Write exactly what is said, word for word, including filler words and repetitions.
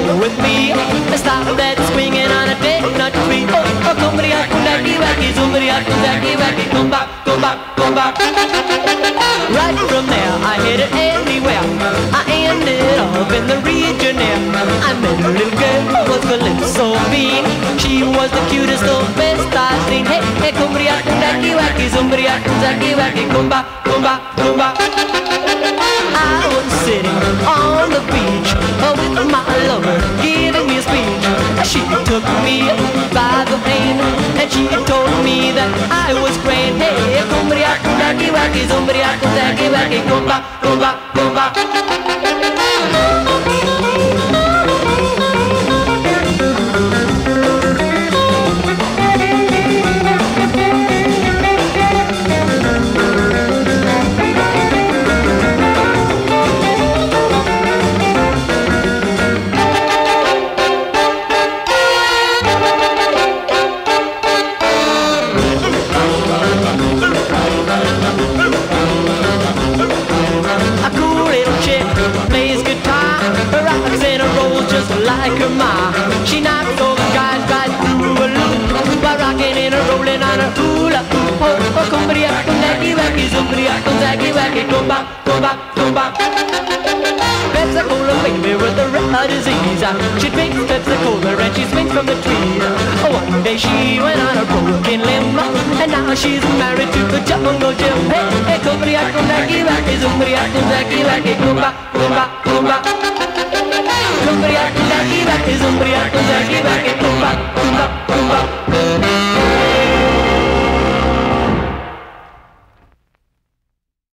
with me. I started that swinging on a dead nut tree. Oh, oh, cumbria, wacky, wacky, zumbria, wacky, wacky, come back, come back, come back. Right from there, I headed anywhere. I ended up in the region there. I met a little girl who was calypso mean. She was the cutest, the best I've seen. Hey, hey, cumbria, wacky, wacky, zumbria, wacky, wacky, come back, come back, come back. I was sitting on the beach with my lover giving me a speech. She took me by the hand and she told me that I was grand. Hey, cumbria, wacky, wacky, zumbria, wacky, wacky, come back, come back, come back. Like her ma, she knocks over guys right through a loop by rocking and rolling on her hula hoop. Oh, oh, cumbria, wacky, wacky, zumbria, wacky, wacky, come back, come back, come back. Pepsi-Cola baby with the red disease. She drinks Pepsi-Cola and she swings from the tree. Oh, one day she went on a broken limb and now she's married to the jungle gym. Hey, hey, cumbria, wacky, wacky, zumbria, wacky, wacky, come back, come back, come back. Cumbria, wacky, wacky, zumbria, wacky, wacky, come back, come back, come back.